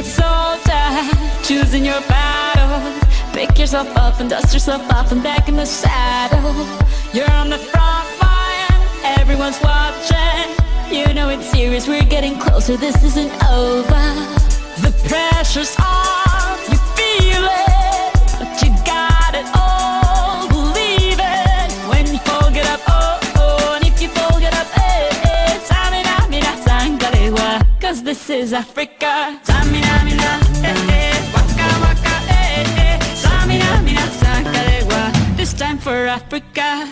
good soldier, choosing your battles. Pick yourself up and dust yourself off and back in the saddle. You're on the front line, everyone's watching. You know it's serious, we're getting closer, this isn't over. The pressure's on, you feel it, but you got it all, believe it. When you fold it up, oh, oh, and if you fold it up, eh, eh, Samina, mina, sangalewa, cause this is Africa. Samina, mina, eh, eh, waka, waka, eh, eh, Samina, mina, sangalewa, this time for Africa.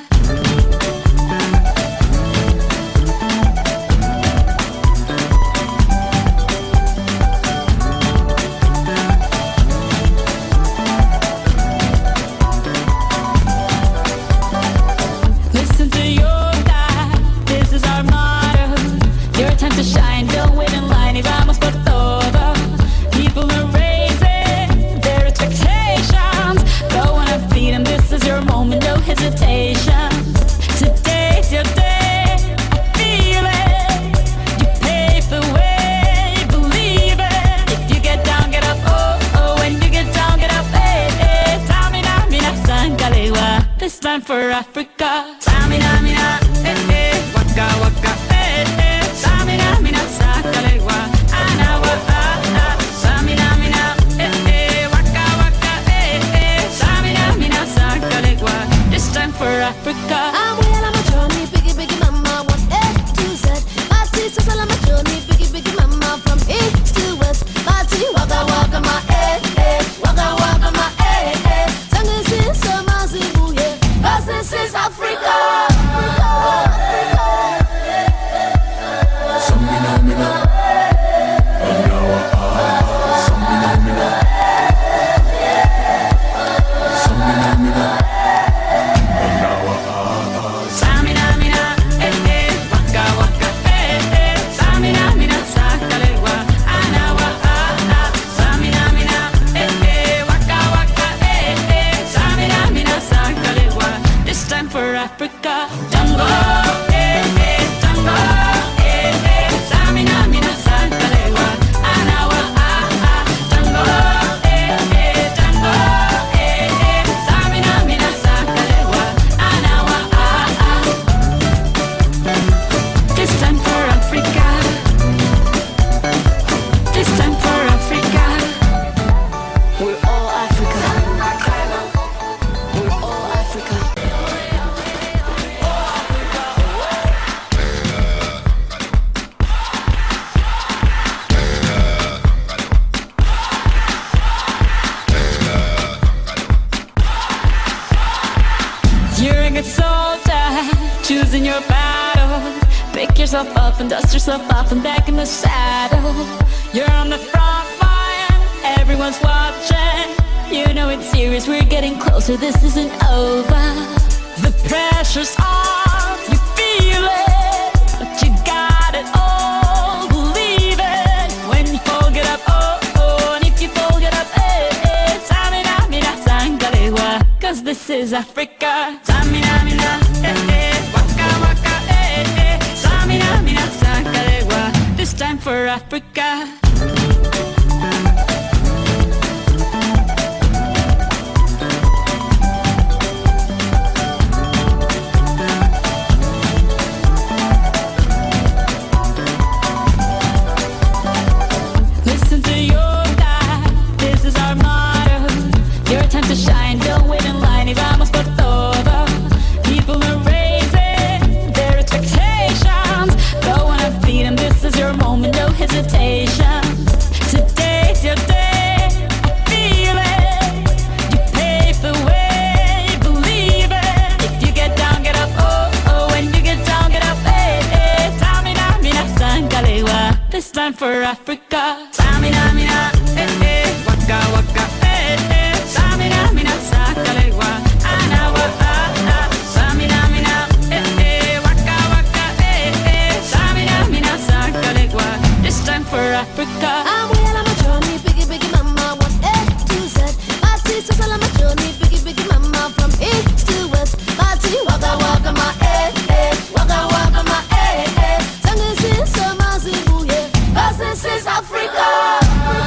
To shine, don't wait in line, y vamos por todo. People are raising their expectations. Go on and feed them, this is your moment, no hesitation. Today's your day, I feel it. You pave the way, believe it. If you get down, get up, oh, oh. When you get down, get up, eh, eh. Samina, mina, sangalewa, this time for Africa. Samina, mina, eh, eh. Waka, waka, eh, eh. Samina, mina, sangalewa, anawa, ah, ah. Samina, mina, eh, eh. Waka, waka, eh, eh. Samina, mina, sangalewa, this time for Africa. I'm well on my journey, biggie, biggie mama, one A to Z. My sisters all on my journey, biggie, biggie mama, from east to west. My tea, waka, waka, my eh, eh. Waka, waka, my eh, eh. Sangin' since so mazibu, yeah. 'Cause this is Africa. Africa, Tango, eh, eh, Tango, eh, eh, Samina, mina, sangalewa, anawa, ah, ah, Tango, eh, eh, Tango, eh, eh, Samina, mina, sangalewa, anawa, ah, ah. This time for Africa, this time for Africa. We're all Africa, we're all Africa. You're a good soldier, choosing your battles. Pick yourself up and dust yourself off and back in the saddle. You're on the front line, everyone's watching. You know it's serious, we're getting closer, this isn't over. The pressure's on, you feel it, but you got it all, believe it. When you fold it up, oh, oh, and if you fold it up, eh, eh, Samina, mina, sangalewa, 'cause this is Africa. Samina, mina, eh, eh. Waka, waka, eh, eh. Samina, mina, sangalewa, this time for Africa. Listen to your God, this is our motto. Your time to shine, don't wait in line, y vamos por todo. People are raising their expectations. Go on and feed them, this is your moment, no hesitation. Today's your day, I feel it. You pave the way, believe it. If you get down, get up, oh, oh. When you get down, get up, eh, eh. Samina, mina, sangalewa, this time for Africa. Samina, mina, eh, eh. Waka, waka, eh, eh. Samina, mina, sangalewa, anawa, ah, ah. Samina, mina, eh, eh. Waka, waka, eh, eh. Samina, mina, sangalewa, this time for Africa. I'm well on my journey, biggie, biggie mama, one A to Z. My sisters all on my journey, biggie, biggie mama, from east to west. My tea, waka, waka, my eh, eh. Waka, waka, my eh, eh. Sangin' since so mazibu, yeah. 'Cause this is Africa.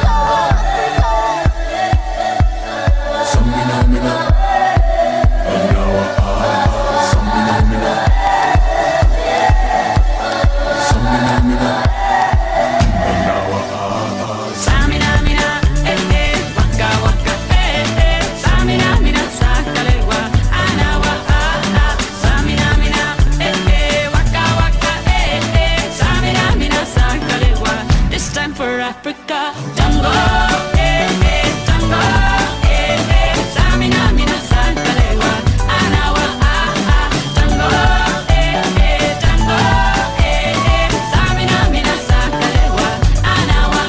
Django, Django, Samina mina Santalewa, Anawa, Django, Django, Samina mina Santalewa, Anawa,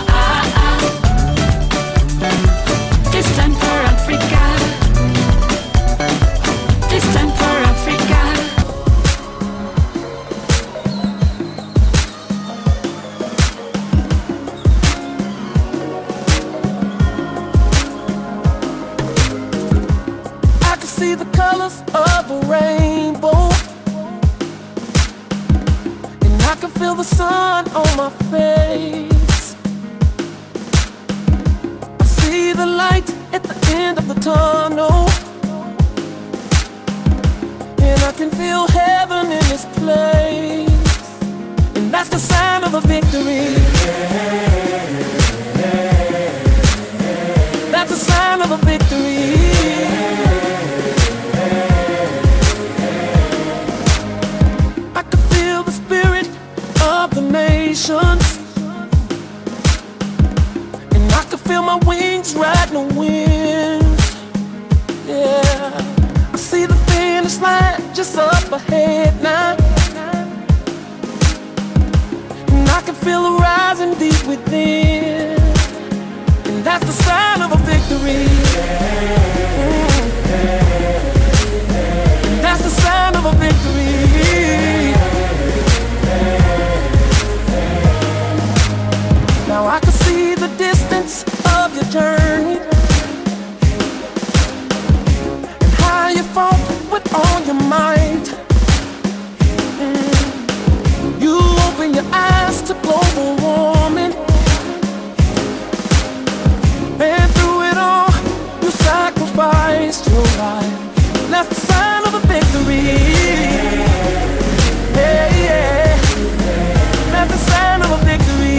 This time for Africa. This time for Africa. I can see the colors of a rainbow, and I can feel the sun on my face. I see the light at the end of the tunnel, and I can feel heaven in this place. And that's the sign of a victory. That's a sign of a victory. I can feel the spirit of the nations, and I can feel my wings riding the wind. Yeah, I see the finish line just up ahead now, and I can feel it rising deep within. And that's the sign of a victory. That's the sign of a victory. Now I can see the distance of your journey, and how you fought with all your might. You open your eyes to global warming, and through it all, you sacrificed your life. That's the sign of a victory. Yeah, yeah. That's the sign of a victory.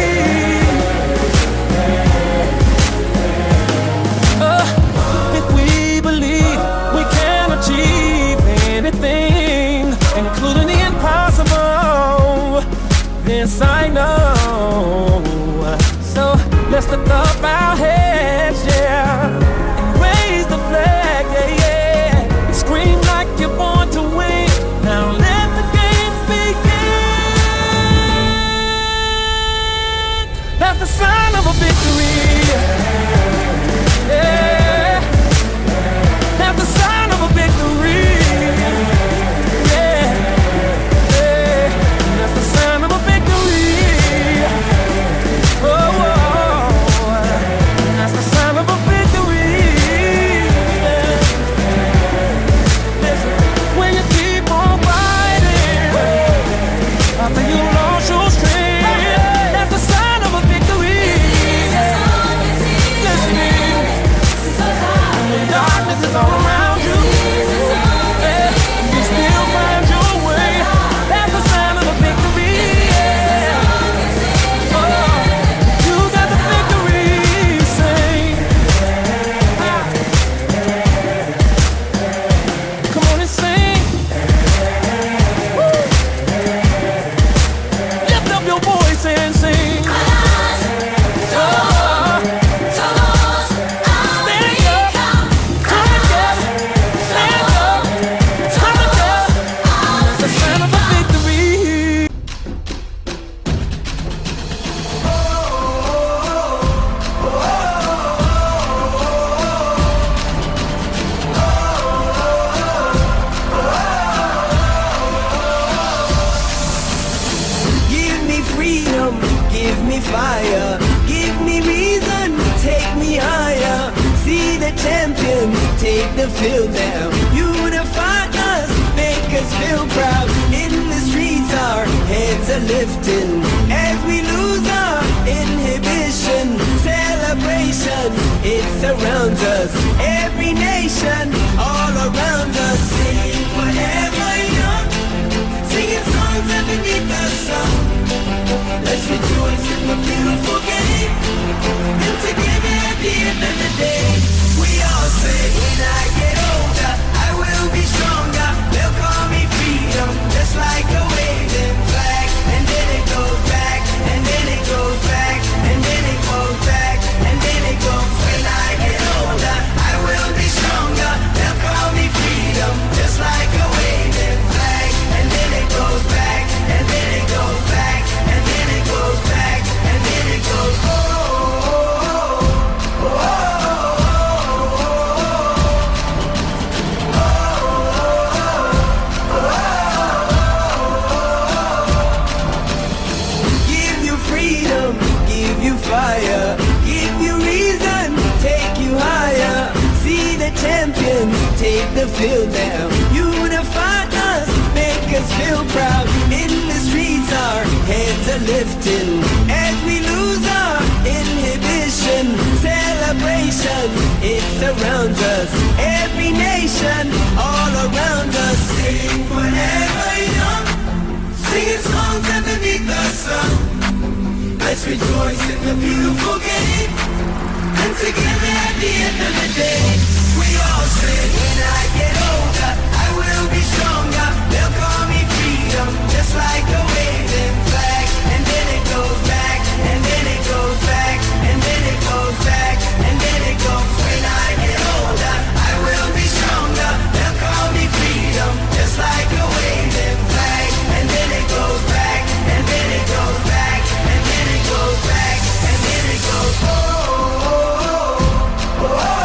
If we believe we can achieve anything, including the impossible, this I know. So let's lift up our heads, yeah, and raise the flag, yeah, yeah, and scream like you're born to win. Now let the games begin. That's the sign of a victory. Yeah, that's the sign of a victory. Yeah, yeah, that's the sign of a victory. Oh, that's the sign of a victory. Listen, when you keep on fighting after you lost your strength, that's the sign of a victory. Listen, when darkness is all around you, yeah, you still find your way. That's the sign of a victory. You got the victory, sing. Come on and sing. Woo. Lift up your voice and sing. Give me freedom, give me fire, give me reason, take me higher. See the champions take the field now. Unify us, make us feel proud. In the streets our heads are lifting as we lose our inhibition. Celebration, it surrounds us. Every nation, all around us. Sing forever young, singing songs underneath the sun. Let's rejoice in the beautiful game, and together at the end of the day, we all say, when I get older, I will be stronger. They'll call me freedom, just like a waving flag. And then it goes back, and then it goes back, and then it goes fire. Give you reason, take you higher. See the champions, take the field down. Unify us, make us feel proud. In the streets our heads are lifting as we lose our inhibition. Celebration, it surrounds us. Every nation, all around us. Sing forever young, singing songs underneath the sun. Let's rejoice in the beautiful game, and together at the end of the day, we all say, when I get older, I will be stronger. They'll call me freedom, just like a waving flag. And then it goes back, and then it goes back, and then it goes back, and then it goes. When I get older, I will be stronger. They'll call me freedom, just like a waving flag. And then it goes back, and then it goes back, and then it goes back, and then it goes. Oh, oh, oh, oh.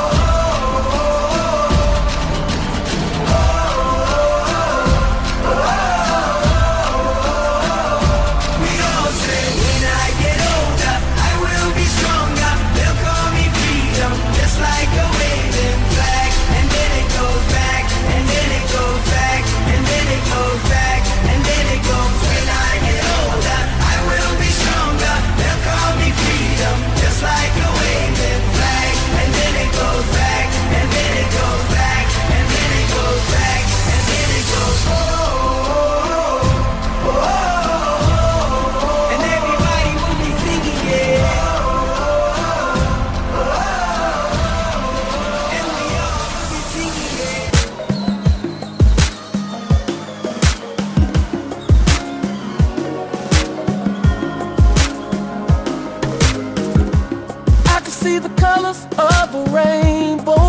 See the colors of a rainbow,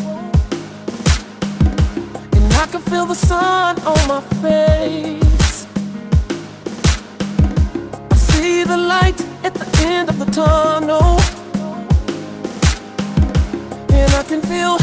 and I can feel the sun on my face. I see the light at the end of the tunnel, and I can feel